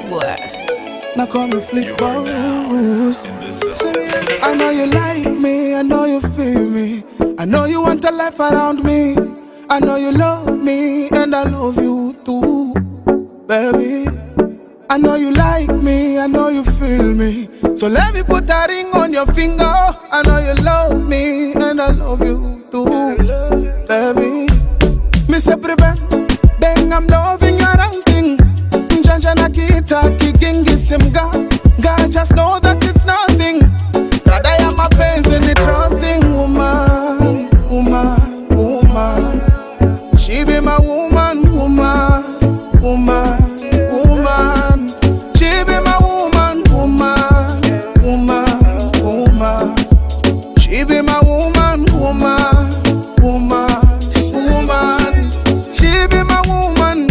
boy. Now call me Flick Boss. I know you like me, I know you feel me. I know you want a life around me. I know you love me, and I love you too, baby. I know you like me, I know you feel me. So let me put a ring on your finger. I know you love me, and I love you too, baby. Me say prevent, bang, I'm loving your outing. Njanja na kita, kigingi simga. God just know that it's nothing. Rather I am a face in the trusting woman, woman, woman. She be my woman, woman, woman, woman. She be my woman, woman, woman, woman. She be my woman, woman, woman, woman. She be my woman,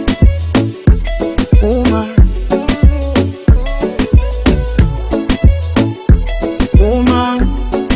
woman, woman.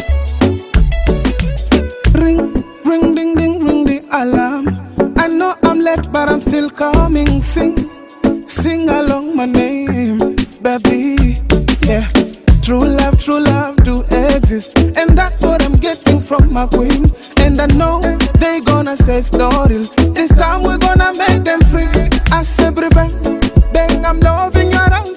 Ring, ring, ding, ding, ring the alarm. I know I'm late, but I'm still coming. Sing, sing along my name, baby. Yeah, true love do exist, and that's what I'm getting from my queen. And I know they gonna say it's not real. This time we're gonna make them free. I say, bang, I'm loving you around.